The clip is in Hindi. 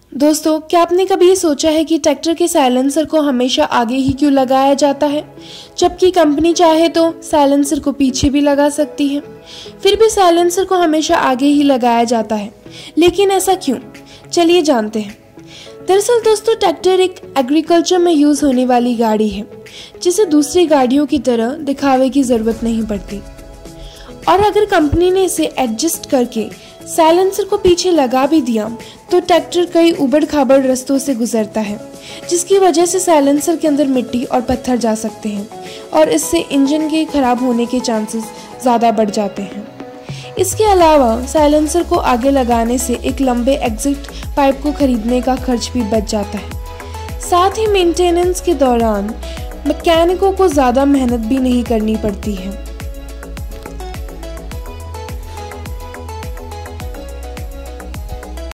दोस्तों, क्या आपने कभी ये सोचा है कि ट्रैक्टर के साइलेंसर को हमेशा आगे ही क्यों लगाया जाता है, जबकि कंपनी चाहे तो साइलेंसर को पीछे भी लगा सकती है। फिर भी साइलेंसर को हमेशा आगे ही लगाया जाता है, लेकिन ऐसा क्यों? चलिए जानते हैं। दरअसल दोस्तों, ट्रैक्टर एक एग्रीकल्चर में यूज होने वाली गाड़ी है, जिसे दूसरी गाड़ियों की तरह दिखावे की जरूरत नहीं पड़ती। और अगर कंपनी ने इसे एडजस्ट करके साइलेंसर को पीछे लगा भी दिया तो ट्रैक्टर कई उबड़ खाबड़ रास्तों से गुजरता है, जिसकी वजह से साइलेंसर के अंदर मिट्टी और पत्थर जा सकते हैं और इससे इंजन के खराब होने के चांसेस ज़्यादा बढ़ जाते हैं। इसके अलावा साइलेंसर को आगे लगाने से एक लंबे एग्जिट पाइप को खरीदने का खर्च भी बच जाता है। साथ ही मेंटेनेंस के दौरान मैकेनिकों को ज़्यादा मेहनत भी नहीं करनी पड़ती है।